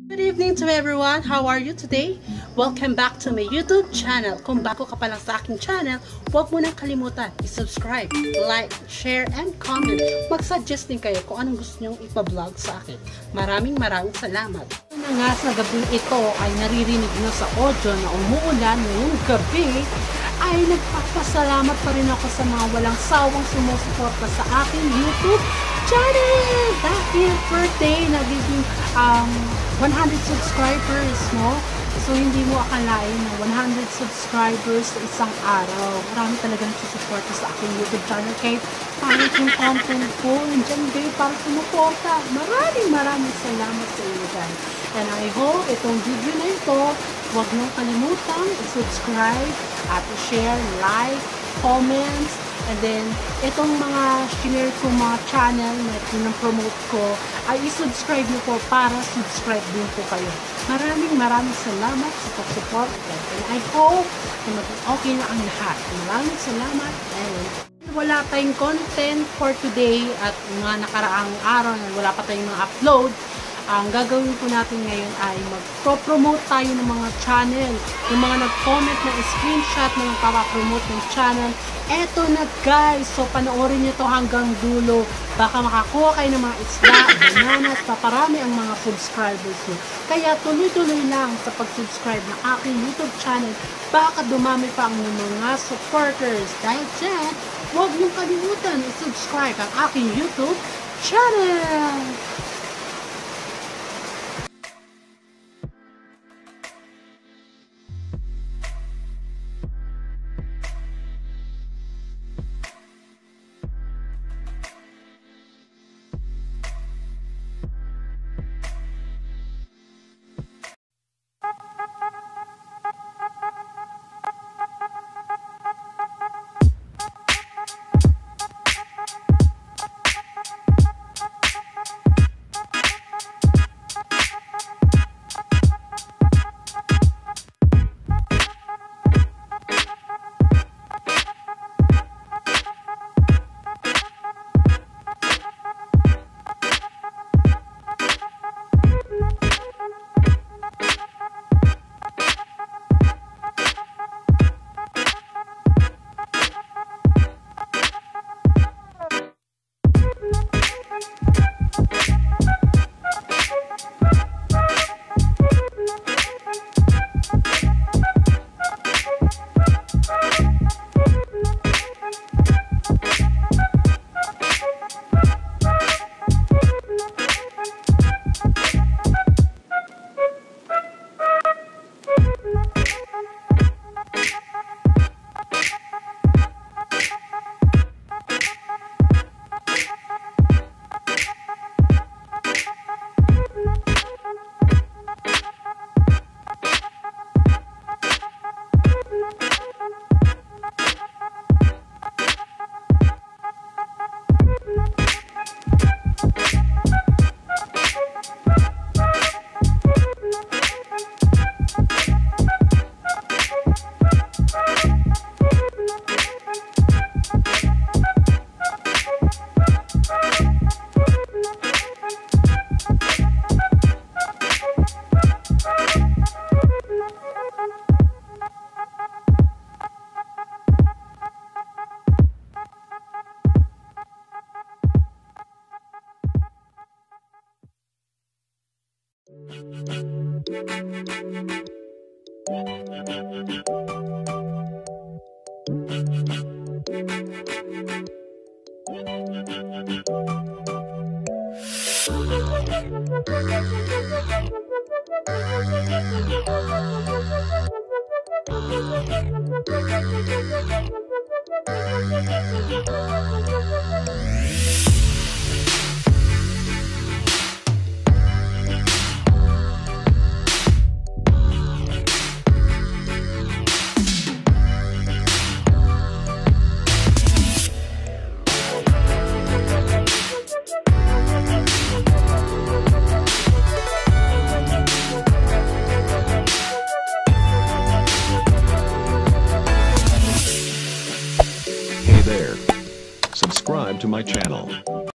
Good evening to everyone. How are you today? Welcome back to my YouTube channel. Kung bago ka pa lang sa aking channel, huwag mo nang kalimutan i-subscribe, like, share, and comment. Mag-suggest din kayo kung anong gusto nyong ipa-vlog sa akin. Maraming salamat. Na nga sa gabi ito ay naririnig nyo sa audio na umuulan ngayong gabi, ay nagpapasalamat pa rin ako sa mga walang sawang sumusuporta sa aking YouTube channel. Dahil birthday, nagiging 100 subscribers, no? So, hindi mo akalain na 100 subscribers sa isang araw. Marami talagang susuporta sa aking YouTube channel. Kahit pangit yung content ko, nandiyan kayo para sumuporta. Maraming salamat sa inyo guys. And I hope itong video na ito, huwag niyong kalimutang i-subscribe at i-share, like, comments, and then itong mga share ko mga channel na pinapromote ko ay i-subscribe niyo po para subscribe din po kayo. Maraming salamat sa pag-support and I hope na maging okay na ang lahat. Maraming salamat and wala tayong content for today at mga nakaraang araw na wala pa tayong mga upload. Ang gagawin po natin ngayon ay mag-promote tayo ng mga channel. Yung mga nag-comment na screenshot na nagpapapromote ng channel. Eto na guys! So panoorin nyo to hanggang dulo. Baka makakuha kayo ng mga isda, bananas, paparami ang mga subscribers nyo. Kaya tuloy-tuloy lang sa pag-subscribe ng aking YouTube channel. Baka dumami pa ang mga supporters. Dahil dyan, huwag nyo kalimutan i-subscribe ang aking YouTube channel. Subscribe to my channel.